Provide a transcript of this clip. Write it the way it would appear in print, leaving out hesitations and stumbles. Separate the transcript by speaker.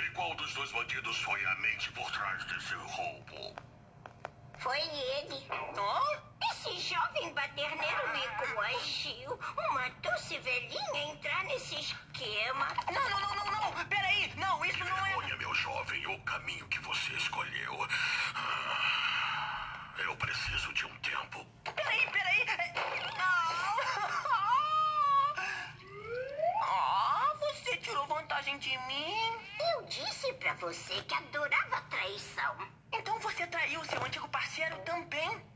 Speaker 1: E qual dos dois bandidos foi a mente por trás desse roubo?
Speaker 2: Foi ele. Esse jovem baderneiro me coagiu. Uma doce velhinha entrar nesse esquema.
Speaker 3: Não. Peraí. Não, isso não é...
Speaker 1: Vergonha, meu jovem, o caminho que você escolheu. Eu preciso de um tempo.
Speaker 3: Peraí. Você tirou vantagem de mim?
Speaker 2: Eu disse pra você que adorava traição.
Speaker 3: Então você traiu seu antigo parceiro também?